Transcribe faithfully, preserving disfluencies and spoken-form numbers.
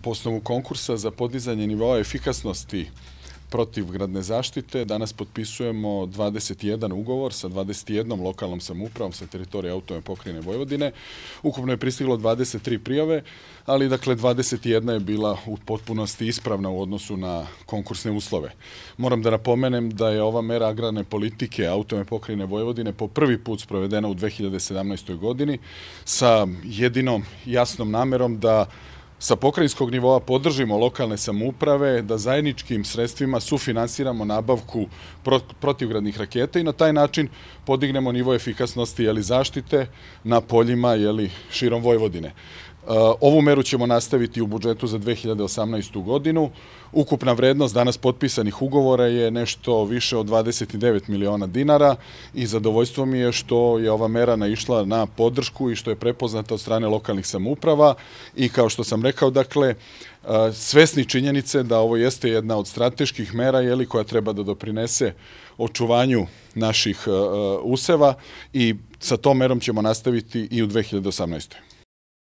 Po osnovu konkursa za podizanje nivoa efikasnosti protivgradne zaštite danas potpisujemo dvadeset jedan ugovor sa dvadeset jednom lokalnom samoupravom sa teritorije autonomne pokrajine Vojvodine. Ukupno je pristiglo dvadeset tri prijave, ali dakle dvadeset jedna je bila u potpunosti ispravna u odnosu na konkursne uslove. Moram da napomenem da je ova mera agrarne politike autonomne pokrajine Vojvodine po prvi put sprovedena u dve hiljade sedamnaestoj godini sa jedinom jasnom namerom da sa pokrajinskog nivoa podržimo lokalne samouprave, da zajedničkim sredstvima sufinansiramo nabavku protivgradnih raketa i na taj način podignemo nivo efikasnosti zaštite na poljima širom Vojvodine. Ovu meru ćemo nastaviti u budžetu za dve hiljade osamnaestu godinu. Ukupna vrednost danas potpisanih ugovora je nešto više od dvadeset devet miliona dinara i zadovoljstvo mi je što je ova mera naišla na podršku i što je prepoznata od strane lokalnih samouprava i kao što sam rekao, dakle, svesni činjenice da ovo jeste jedna od strateških mera koja treba da doprinese očuvanju naših useva i sa tom merom ćemo nastaviti i u dve hiljade osamnaestoj.